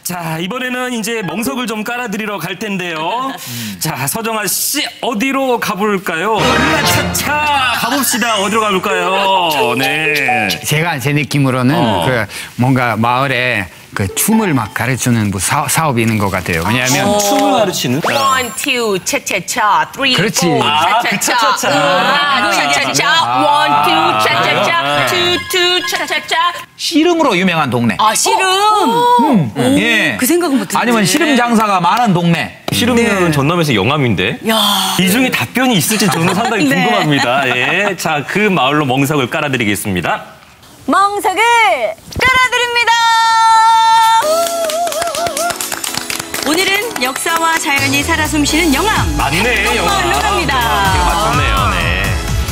자, 이번에는 이제 멍석을 좀 깔아드리러 갈 텐데요. 자, 서정아 씨, 어디로 가볼까요? 차차 가봅시다. 어디로 가볼까요? 네. 제 느낌으로는 그 뭔가 마을에 그 춤을 막 가르치는 뭐 사업이 있는 것 같아요. 왜냐하면 춤을 가르치는? 1, 2, 차차차, 3, 4, 그렇지. 차차차, 차차차, 1, 2, 차차차, 2, 2, 차차차. 씨름으로 유명한 동네. 아, 씨름. 예. 그 생각은 못했네. 아니면 씨름 장사가 많은 동네. 씨름은 전남에서 영암인데. 이 중에 답변이 있을지 저는 상당히 궁금합니다. 예. 자, 그 마을로 멍석을 깔아드리겠습니다. 멍석을 깔아드립니다. 오늘은 역사와 자연이 살아 숨쉬는 영암. 맞네, 마을로 갑니다. 맞췄네요, 네.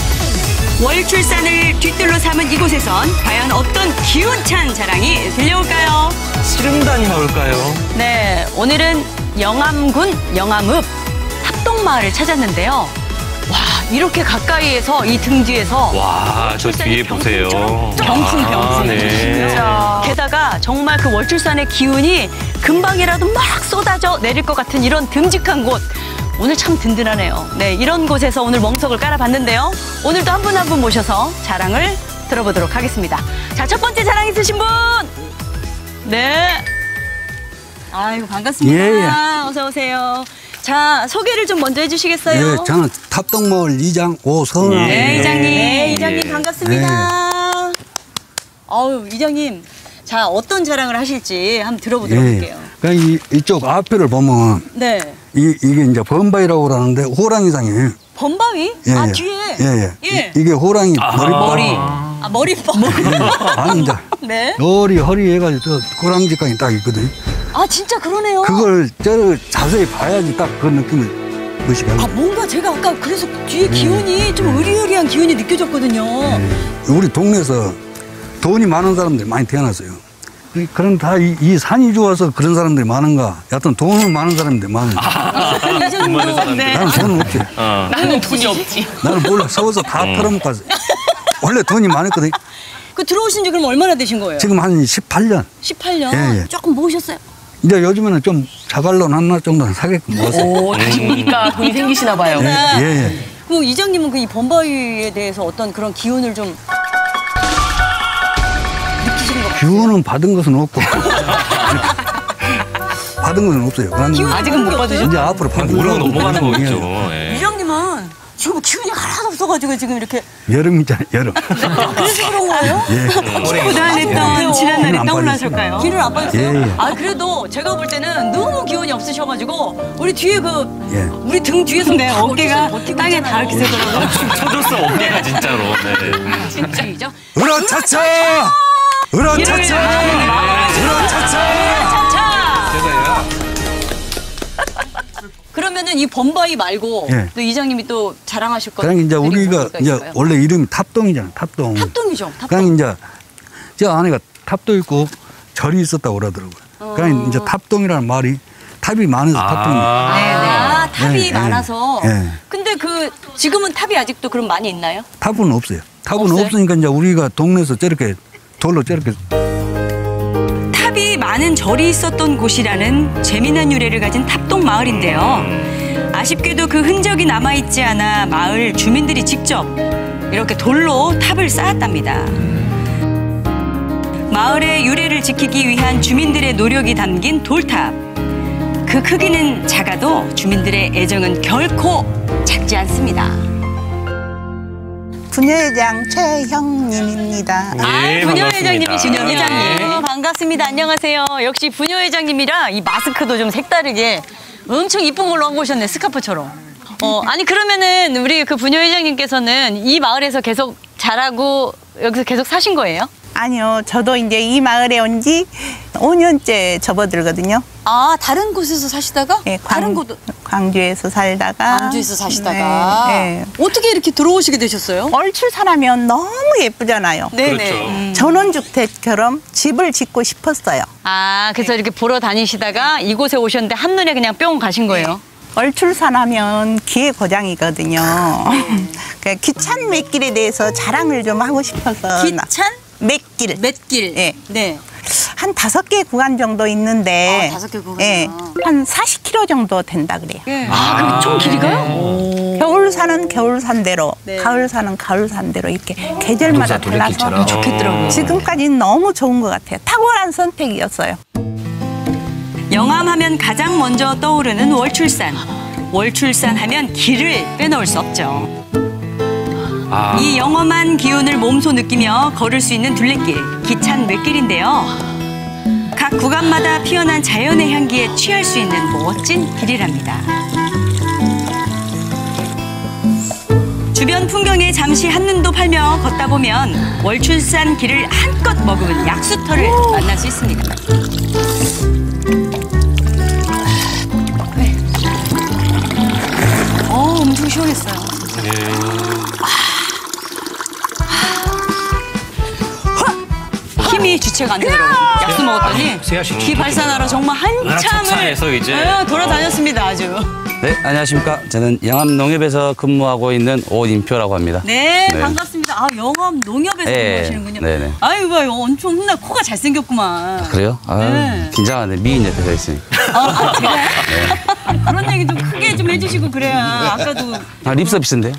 월출산을 뒤뜰로 삼은 이곳에선 과연 어떤 기운찬 자랑이 들려올까요? 씨름단이 나올까요? 네, 오늘은 영암군 영암읍 합동마을을 찾았는데요. 와, 이렇게 가까이에서 이 등 뒤에서 와, 저 뒤에 보세요. 병풍. 네. 진짜. 게다가 정말 그 월출산의 기운이 금방이라도 막 쏟아져 내릴 것 같은 이런 듬직한 곳. 오늘 참 든든하네요. 네, 이런 곳에서 오늘 멍석을 깔아봤는데요. 오늘도 한 분 한 분 모셔서 자랑을 들어보도록 하겠습니다. 자, 첫 번째 자랑 있으신 분. 네. 아이고, 반갑습니다. 예. 어서 오세요. 자, 소개를 좀 먼저 해주시겠어요? 예, 저는 탑동마을 이장 오선아. 네, 이장님. 네, 이장님 반갑습니다. 어우, 이장님. 자, 어떤 자랑을 하실지 한번 들어보도록 할게요. 그러니까 이쪽 앞에를 보면 네. 이게 이제 범바위라고 그러는데 호랑이상이에요. 범바위? 예, 아, 예. 뒤에? 예. 이게 호랑이 머리. 머리빨. 아, 머리빨. 아니, 이제 네. 허리 해가지고 저 호랑지깡이 딱 있거든요. 아, 진짜 그러네요. 그걸 자세히 봐야지 딱 그 느낌을 무시하고. 아, 뭔가 제가 아까 그래서 뒤에 기운이 좀 의리의리한 기운이 느껴졌거든요. 우리 동네에서 돈이 많은 사람들이 많이 태어났어요. 그런 다 이 산이 좋아서 그런 사람들이 많은가? 여하튼 돈은 많은 사람들이 많아요. 돈 많은 사람들. 나는 돈은 없지. 나는 돈이 없지. 나는 몰라. 서워서 다 털어먹고 왔어. 원래 돈이 많았거든. 그 들어오신 지 그럼 얼마나 되신 거예요? 지금 한 18년. 18년? 예, 예. 조금 모으셨어요? 이제 요즘에는 좀 자갈론 하나 정도는 사게끔 모았어요. 오, 다시 보니까 돈이 생기시나 봐요. 예, 예. 그럼 이장님은 그 이 범바위에 대해서 어떤 그런 기운을 좀 느끼시는 것 같아요? 기운은 받은 것은 없고. 받은 것은 없어요. 그런데 아직은 못 받으셨죠? 이제 앞으로 받은 모르고 넘어가는 거는 거겠죠. 예. 예. 이장님은 지금 기운이 하나도 없어가지고 지금 이렇게 여름이잖아요, 여름. 그래서 그런 거예요? 예. 고단했던 지난날이 안 떠올라실까요? 기운을 안 빠졌어요? 예, 예. 아, 그래도 제가 볼 때는 너무 기운이 없으셔가지고 우리 뒤에 예. 우리 등 뒤에서 네, 어깨가 땅에 닿을 기세더라고요. 쳐줬어, 어깨가 진짜로. 네. 진짜이죠? 으라차차! 으라차차! 으라차차! 그러면은 이 범바위 말고 예. 또 이장님이 또 자랑하실 거. 그냥 이제 우리가 이제 원래 이름이 탑동이잖아, 탑동. 탑동이죠. 탑동. 그냥 이제 저 안에가 탑도 있고 절이 있었다고 그러더라고요. 그냥 이제 탑동이라는 말이 탑이 많아서 탑동이. 아, 탑이 예, 많아서. 예. 근데 그 지금은 탑이 아직도 그럼 많이 있나요? 탑은 없어요. 탑은 없어요? 없으니까 이제 우리가 동네에서 저렇게 돌로 저렇게. 탑이 많은 절이 있었던 곳이라는 재미난 유래를 가진 탑동 마을인데요. 아쉽게도 그 흔적이 남아있지 않아 마을 주민들이 직접 이렇게 돌로 탑을 쌓았답니다. 마을의 유래를 지키기 위한 주민들의 노력이 담긴 돌탑. 그 크기는 작아도 주민들의 애정은 결코 작지 않습니다. 부녀회장 최형님입니다. 예, 부녀회장님이 반갑습니다. 부녀회장님 반갑습니다. 안녕하세요. 역시 부녀회장님이라 이 마스크도 좀 색다르게 엄청 이쁜 걸로 하고 오셨네, 스카프처럼. 아니 그러면은 우리 그 부녀회장님께서는 이 마을에서 계속 자라고 여기서 계속 사신 거예요? 아니요, 저도 이제 이 마을에 온 지 5년째 접어들거든요. 아, 다른 곳에서 사시다가? 네, 다른 곳 광주에서 살다가. 광주에서 사시다가. 네, 네. 어떻게 이렇게 들어오시게 되셨어요? 얼출산하면 너무 예쁘잖아요. 네네. 그렇죠. 전원주택처럼 집을 짓고 싶었어요. 아, 그래서 이렇게 보러 다니시다가 이곳에 오셨는데 한눈에 그냥 뿅 가신 거예요? 얼출산하면 기회고장이거든요. 그러니까 기찬 맷길에 대해서 자랑을 좀 하고 싶어서. 기찬? 맷길. 맷길. 예. 네. 한 5개 구간 정도 있는데 5개 구간이요? 예, 한 40km 정도 된다 그래요. 그럼 총 길이가요? 겨울산은 겨울산대로, 가을산은 가을산대로 이렇게 계절마다 달라서 좋겠더라고요. 지금까지는 너무 좋은 것 같아요. 탁월한 선택이었어요. 영암하면 가장 먼저 떠오르는 월출산. 월출산 하면 길을 빼놓을 수 없죠. 이 영험한 기운을 몸소 느끼며 걸을 수 있는 둘레길, 기찬 맷길인데요. 각 구간마다 피어난 자연의 향기에 취할 수 있는 멋진 길이랍니다. 주변 풍경에 잠시 한눈도 팔며 걷다 보면 월출산 길을 한껏 머금은 약수터를 만날 수 있습니다. 엄청 시원했어요. 힘이 주체가 안 되더라고요. 약수 먹었더니 기 발산하러 정말 한참을 차차에서 이제. 돌아다녔습니다. 아주. 네, 안녕하십니까. 저는 영암 농협에서 근무하고 있는 오인표라고 합니다. 네, 반갑습니다. 아, 영암 농협에서 근무하시는군요. 네네. 아이고, 엄청 훈날 코가 잘생겼구만. 그래요? 아, 네. 긴장하네. 미인 옆에 서 있으니. 제가요? 네. 그런 얘기 좀 크게 좀 해주시고 그래야. 아까도. 아, 립 서비스인데요?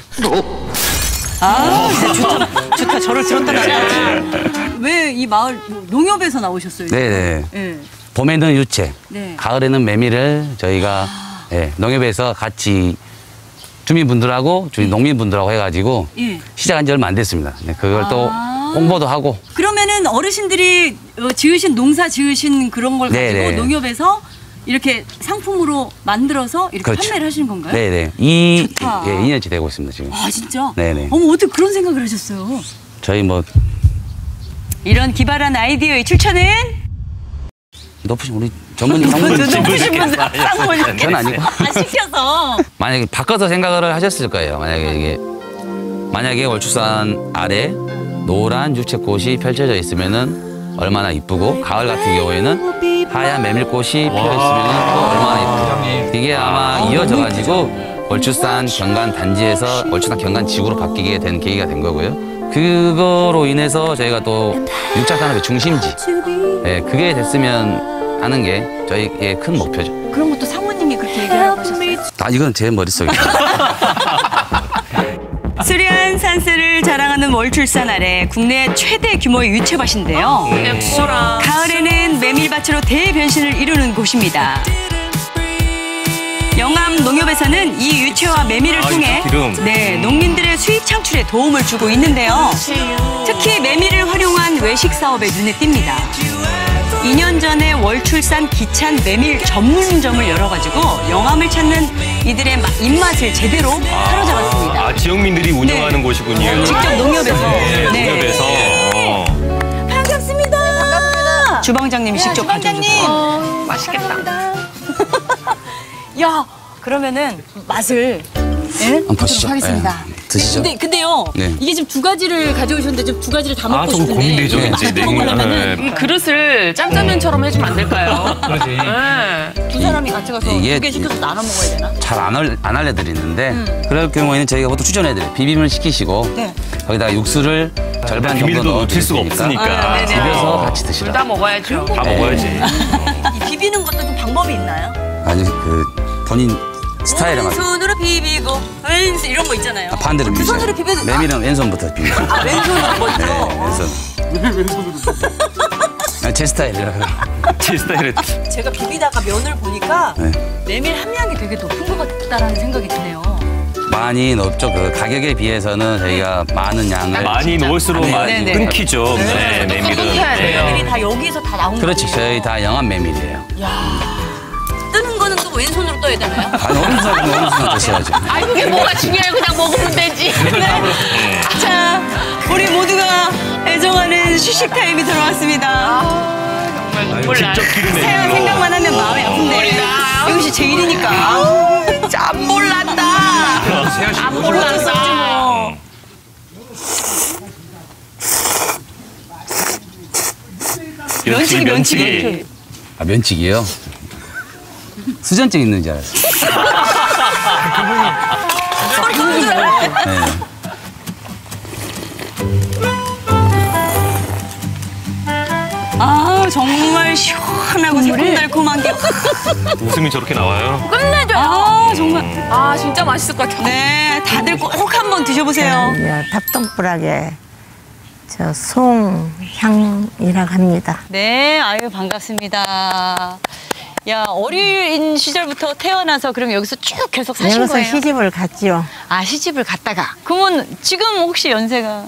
좋다. 저를 들었다 놔야지. 왜 이 마을 농협에서 나오셨어요? 네네. 네. 봄에는 유채, 네. 가을에는 메밀을 저희가 농협에서 같이 주민분들하고 농민분들하고 해가지고 시작한 지 얼마 안 됐습니다. 네, 그걸 또 홍보도 하고. 그러면은 어르신들이 지으신 그런 걸 가지고 네네. 농협에서 이렇게 상품으로 만들어서 이렇게 그렇죠. 판매를 하시는 건가요? 네네. 좋다. 2년째 되고 있습니다, 지금. 아, 진짜? 네네. 어머, 어떻게 그런 생각을 하셨어요? 저희 뭐, 이런 기발한 아이디어의 출처는? 높으신 우리 전문님 높으신 분들 쌍문이 저는 아니고. 시켜서. 만약에 바꿔서 생각을 하셨을 거예요. 만약에 월출산 아래 노란 유채꽃이 펼쳐져 있으면은 얼마나 이쁘고, 가을 같은 경우에는 하얀 메밀꽃이 피어 있으면은 또 얼마나 이쁘고. 이게 아마 이어져가지고 월출산 경관 단지에서 월출산 경관 지구로 바뀌게 된 계기가 된 거고요. 그거로 인해서 저희가 또 6차 산업의 중심지, 그게 됐으면 하는 게 저희의 큰 목표죠. 그런 것도 사모님이 그렇게 얘기하고 하셨어요? 이건 제 머릿속에. 수려한 산세를 자랑하는 월출산 아래 국내 최대 규모의 유채밭인데요. 가을에는 메밀밭으로 대변신을 이루는 곳입니다. 영암 농협에서는 이 유채와 메밀을 통해 농민들의 수익 창출에 도움을 주고 있는데요. 특히 메밀을 활용한 외식 사업에 눈에 띕니다. 2년 전에 월출산 기찬 메밀 전문점을 열어가지고 영암을 찾는 이들의 입맛을 제대로 사로잡았습니다. 지역민들이 운영하는 곳이군요. 직접 농협에서. 농협에서. 반갑습니다. 반갑습니다. 주방장님이 직접 가져오셨어요. 맛있겠다. 야, 그러면은 맛을 한번 보시죠. 하겠습니다. 드시죠. 근데요, 네. 이게 지금 2가지를 가져오셨는데 지금 2가지를 다 먹고 좀 싶은데 고민되죠, 이게 이제. 맛있는 거라면은 이 그릇을 짱짜면처럼 해주면 안 될까요? 그러지. 네. 두 사람이 같이 가서 이게 2개 시켜서 나눠 먹어야 되나? 잘 안 알려드리는데 그럴 경우에는 저희가 보통 추천해드려요. 비빔을 시키시고 거기다가 육수를 절반 정도 비밀도 놓칠 수가 넣어드릴 테니까 없으니까. 비벼서 같이 둘 드시라. 다 먹어야죠. 다 먹어야지. 이 비비는 것도 좀 방법이 있나요? 아니 본인 스타일에 맞게. 왼손으로 비비고 왼손 이런 거 있잖아요. 반대로 두 비비셔야 손으로 돼요. 비벼도 메밀은 왼손부터 비비세요. 왼손으로 먼저. 네, 왼손. 제 스타일이라. 제 스타일에. 제가 비비다가 면을 보니까 네. 메밀 함량이 되게 높은 것 같다라는 생각이 드네요. 많이 높죠. 그 가격에 비해서는 저희가 많은 양을 많이 넣을수록 많이 네네. 끊기죠. 네, 메밀은. 해야 돼요. 메밀이 다 여기서 다 나온 그렇지. 거예요. 저희 다 영암 메밀이에요. 뜨는 거는 또 왼손으로 떠야 되나요? 아니 오른손으로 드셔야죠. 아이 그게 뭐가 중요해. 그냥 먹으면 되지. 자, 우리 모두가 애정하는 휴식 타임이 들어왔습니다. 정말 눈물 나. 직접 기르네. 태양 생각만 하면 마음이 아픈데 이것이 제 일이니까. 안 몰랐다. 안 몰랐다. 면치기. 아 면치기요? 수전증 있는 줄 알았어요. 네. 정말 시원하고 새콤달콤한 게. 웃음이 저렇게 나와요. 끝내줘요. 아, 정말. 아, 진짜 맛있을 것 같아요. 네, 다들 꼭 한번 드셔보세요. 닭똥불하게 저 송향이라고 합니다. 네, 아유, 반갑습니다. 야, 어린 시절부터 태어나서 그럼 여기서 쭉 계속 사신 여기서 거예요? 시집을 갔지요. 아, 시집을 갔다가. 그러면 지금 혹시 연세가?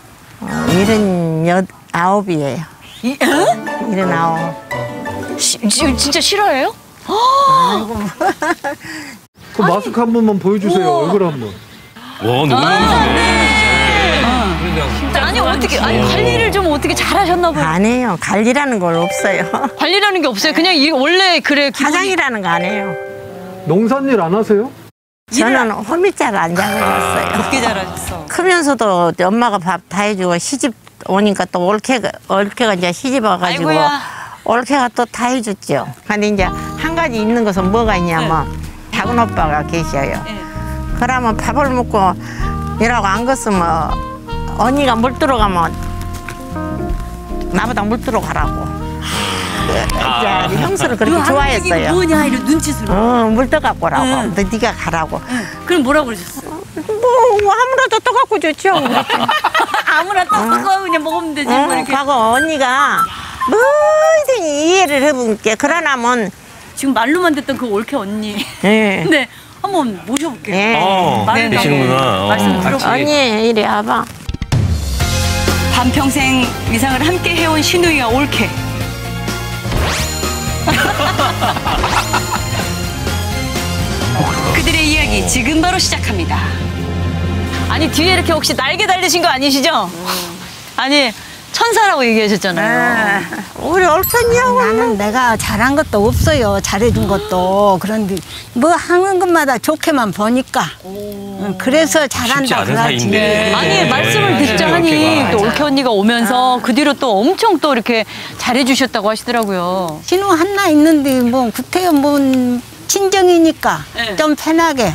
79이에요. 79. 진짜 싫어해요? 그 마스크 한 번만 보여주세요. 얼굴 한 번. 와, 너무 아니, 어떻게, 아니, 관리를 좀 어떻게 잘 하셨나 봐요. 안 해요. 관리라는 걸 없어요. 관리라는 게 없어요. 그냥 원래 그래. 화장이라는 거 안 해요. 농산일 안 하세요? 저는 호미자를 안 잡아봤어요. 그렇게 잘하셨어. 크면서도 엄마가 밥 다 해주고 시집 오니까 또 올케가 이제 시집 와가지고 아이고야. 올케가 또 다 해줬죠. 근데 이제 한 가지 있는 것은 뭐가 있냐면 작은 오빠가 계셔요. 그러면 밥을 먹고 이라고 안 갔으면 언니가 물 들어가면 나보다 물 들어가라고. 이제 형수를 그렇게 좋아했어요. 뭐냐 이런 눈짓으로. 물 떠갖고 오라고. 너 네가 가라고. 그럼 뭐라고 그러셨어? 뭐 아무래도 떠갖고 좋죠. 아무나 떠서 그냥 먹으면 되지. 뭐 이렇게. 하고 언니가 뭐든지 이해를 해볼게. 그러나면 지금 말로만 듣던 그 올케 언니. 네. 네, 한번 모셔볼게요. 네. 말을 계시는구나. 말씀 들어볼게요. 언니 이리 와봐. 반평생 위상을 함께 해온 신우이와 올케. 그들의 이야기 지금 바로 시작합니다. 아니 뒤에 이렇게 혹시 날개 달리신 거 아니시죠? 아니 천사라고 얘기하셨잖아요. 우리 올케냐고. 나는 내가 잘한 것도 없어요. 잘해준 것도. 그런데 뭐 하는 것마다 좋게만 보니까. 그래서 쉽지 잘한다 않은 그러지. 사이인데. 아니 말씀을 듣자 하니 또 올케 언니가 오면서 그 뒤로 또 엄청 또 이렇게 잘해주셨다고 하시더라고요. 신우 하나 있는데 뭐 구태여 뭐 친정이니까 네. 좀 편하게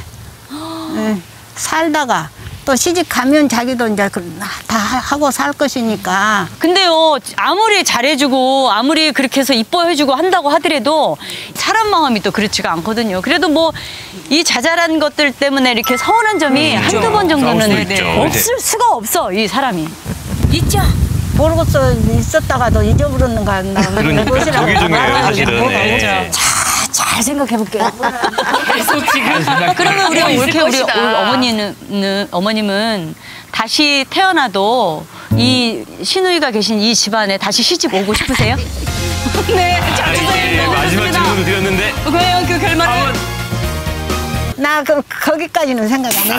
살다가 또 시집 가면 자기도 이제 다 하고 살 것이니까. 근데요 아무리 잘해주고 아무리 그렇게 해서 이뻐해주고 한다고 하더라도 사람 마음이 또 그렇지가 않거든요. 그래도 뭐 이 자잘한 것들 때문에 이렇게 서운한 점이 한두 번 정도는 없을 수가 없어 이 사람이. 있죠. 모르겠어 있었다가도 잊어버렸는가 나. 그러니까 저기 중요해요 사실은. 네. 잘 생각해 볼게요. 그러면 우리 올케 우리 것이다. 어머님은 다시 태어나도 이 신우이가 계신 이 집안에 다시 시집 오고 싶으세요? 네, 자, 네, 마지막 질문을 드렸는데. 왜요? 그 결말은? 나 거기까지는 생각 안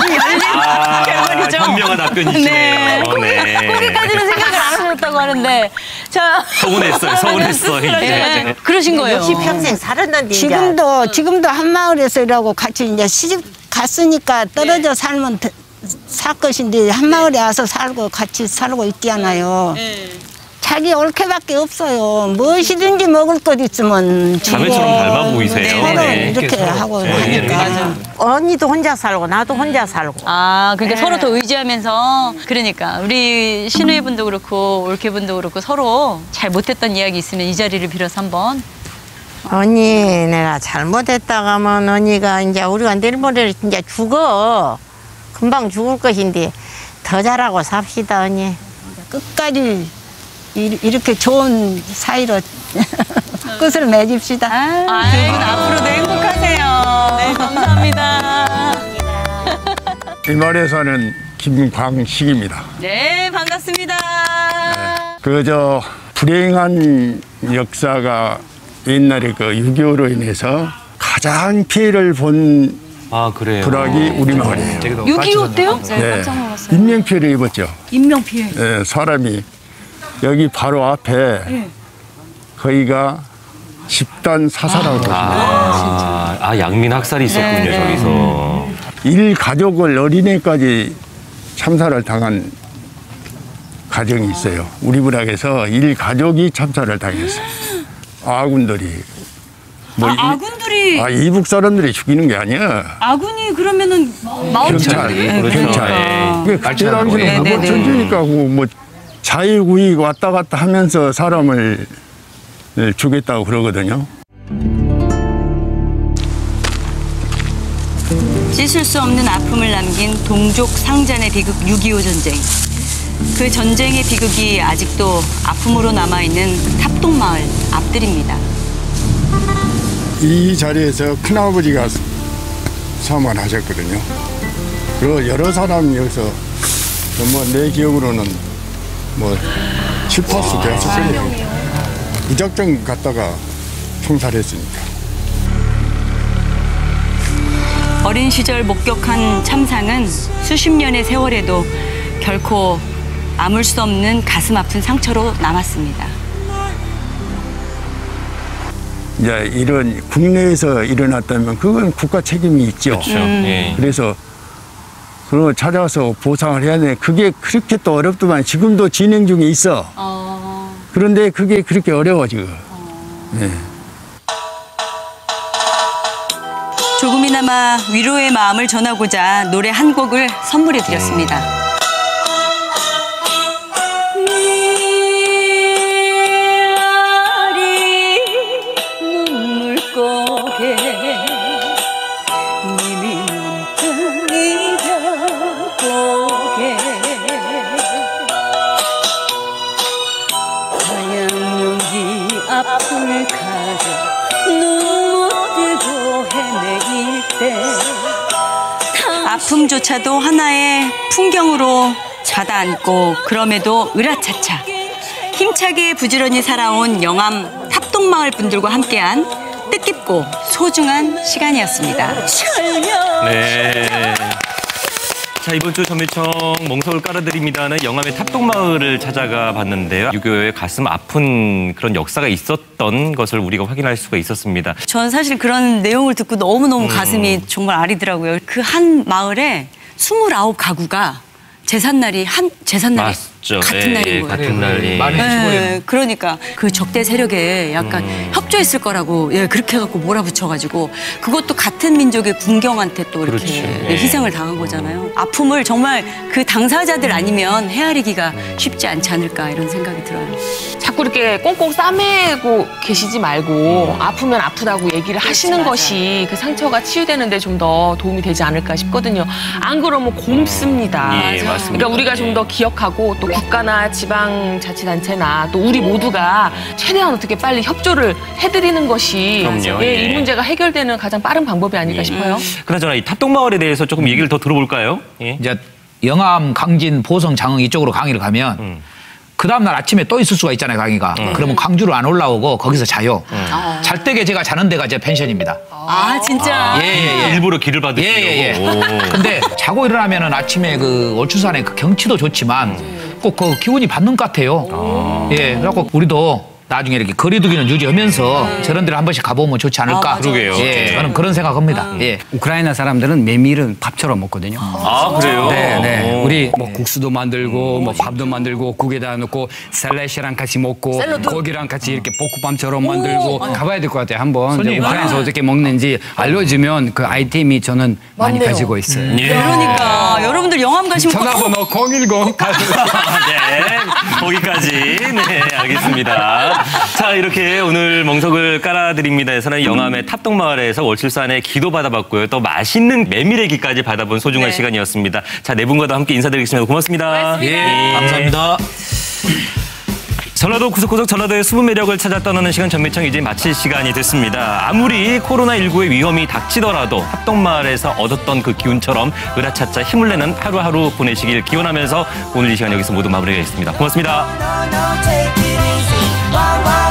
해. 결말이죠. 현명한 답변이시네요. 네. 거기까지는 생각을 안 하셨다고 하는데. 자. 서운했어. 네. 그러신 거예요. 역시 평생 살았는데 지금도 한 마을에서 일하고 같이 이제 시집 갔으니까 떨어져 살면 살 것인데 한 마을에 와서 살고 같이 살고 있잖아요. 자기 올케밖에 없어요. 무엇이든지 먹을 것 있으면 주고. 자매처럼 닮아 보이세요. 네. 이렇게 하고 하니까. 언니도 혼자 살고 나도 혼자 살고. 아, 그러니까 서로 더 의지하면서 그러니까 우리 신우이 분도 그렇고 올케 분도 그렇고 서로 잘 못했던 이야기 있으면 이 자리를 빌어서 한번. 언니 내가 잘못했다가 하면 언니가 이제 우리가 내일 모레 이제 죽어. 금방 죽을 것인데 더 잘하고 삽시다 언니. 끝까지 이렇게 좋은 사이로 끝을 맺읍시다. 아이고, 앞으로도 행복하세요. 네, 감사합니다. 이 마을에 사는 김광식입니다. 네, 반갑습니다. 그저 불행한 역사가 옛날에 그 6.25로 인해서 가장 피해를 본 그래요. 불악이 우리 마을이에요. 6.25 때요? 네. 인명피해를 입었죠. 인명피해. 네, 사람이 여기 바로 앞에 거기가 집단 사살하고 그러거든요. 양민 학살이 있었군요, 저기서. 일 가족을 어린애까지 참사를 당한 가정이 있어요. 우리 불악에서 일 가족이 참사를 당했어요. 아군들이. 아군들이. 이북 사람들이 죽이는 게 아니야. 아군이 그러면은 경찰. 그때 당시는 네네네. 전쟁이니까 뭐 자유구이 왔다 갔다 하면서 사람을 주겠다고 그러거든요. 씻을 수 없는 아픔을 남긴 동족 상잔의 비극 6.25 전쟁. 그 전쟁의 비극이 아직도 아픔으로 남아있는 탑동마을 앞들입니다. 이 자리에서 큰아버지가 사망하셨거든요. 그리고 여러 사람이 여기서 내 기억으로는 7~8수 되었을 거예요. 무작정 갔다가 총살했으니까. 어린 시절 목격한 참상은 수십 년의 세월에도 결코 아물 수 없는 가슴 아픈 상처로 남았습니다. 이제 이런 국내에서 일어났다면 그건 국가 책임이 있죠. 그렇죠. 예. 그래서 그걸 찾아서 보상을 해야 돼. 그게 그렇게 또 어렵더만 지금도 진행 중에 있어. 그런데 그게 그렇게 어려워 지금. 네. 조금이나마 위로의 마음을 전하고자 노래 한 곡을 선물해 드렸습니다. 아픔조차도 하나의 풍경으로 가다앉고 그럼에도 으라차차 힘차게 부지런히 살아온 영암 탑동마을 분들과 함께한 뜻깊고 소중한 시간이었습니다. 네. 자, 이번 주 전매청 멍석을 깔아드립니다는 영암의 탑동마을을 찾아가 봤는데요. 유교의 가슴 아픈 그런 역사가 있었던 것을 우리가 확인할 수가 있었습니다. 전 사실 그런 내용을 듣고 너무너무 가슴이 정말 아리더라고요. 그 한 마을에 29가구가 제삿날이 맞죠. 같은 날인 거예요. 같은 날이. 네, 그러니까 그 적대 세력에 약간 협조했을 거라고 그렇게 해갖고 몰아붙여가지고 그것도 같은 민족의 군경한테 또 이렇게 희생을 당한 거잖아요. 아픔을 정말 그 당사자들 아니면 헤아리기가 쉽지 않지 않을까 이런 생각이 들어요. 자꾸 이렇게 꽁꽁 싸매고 계시지 말고 아프면 아프다고 얘기를 하시는 것이 그 상처가 치유되는데 좀 더 도움이 되지 않을까 싶거든요. 안 그러면 곰습니다. 예, 맞습니다. 그러니까 우리가 좀 더 기억하고 또 국가나 지방자치단체나 또 우리 모두가 최대한 어떻게 빨리 협조를 해드리는 것이 이 문제가 해결되는 가장 빠른 방법이 아닐까 싶어요. 그나저나 이 탑동마을에 대해서 조금 얘기를 더 들어볼까요? 예. 이제 영암, 강진, 보성, 장흥 이쪽으로 강의를 가면 그 다음날 아침에 또 있을 수가 있잖아요, 강의가. 그러면 광주로 안 올라오고 거기서 자요. 잘 때게 제가 자는 데가 제 펜션입니다. 아, 진짜? 일부러 길을 받으시려고. 근데 자고 일어나면은 아침에 그 월추산의 그 경치도 좋지만 꼭 그 기운이 받는 것 같아요. 그래갖고 우리도 나중에 이렇게 거리두기는 유지하면서 저런 데를 한 번씩 가보면 좋지 않을까. 그러게요. 저는 그런 생각합니다. 우크라이나 사람들은 메밀은 밥처럼 먹거든요. 아, 그래요? 네. 우리 뭐 국수도 만들고 뭐 밥도 만들고 국에다 넣고 샐러드랑 같이 먹고 고기랑 같이 이렇게 볶음밥처럼 만들고 가봐야 될 것 같아요. 한번 우크라이나에서 어떻게 먹는지 알려주면 그 아이템이 저는 많이 가지고 있어요. 그러니까 여러분들 영암 가시면 전화번호 010. 네, 거기까지. 네, 알겠습니다. 자, 이렇게 오늘 멍석을 깔아드립니다에서는 영암의 탑동마을에서 월출산에 기도 받아봤고요. 또 맛있는 메밀애기까지 받아본 소중한 시간이었습니다. 자, 네 분과도 함께 인사드리겠습니다. 고맙습니다. 감사합니다. 전라도 구석구석 전라도의 숨은 매력을 찾아 떠나는 시간 전매청 이제 마칠 시간이 됐습니다. 아무리 코로나19의 위험이 닥치더라도 탑동마을에서 얻었던 그 기운처럼 으라차차 힘을 내는 하루하루 보내시길 기원하면서 오늘 이 시간 여기서 모두 마무리하겠습니다. 고맙습니다.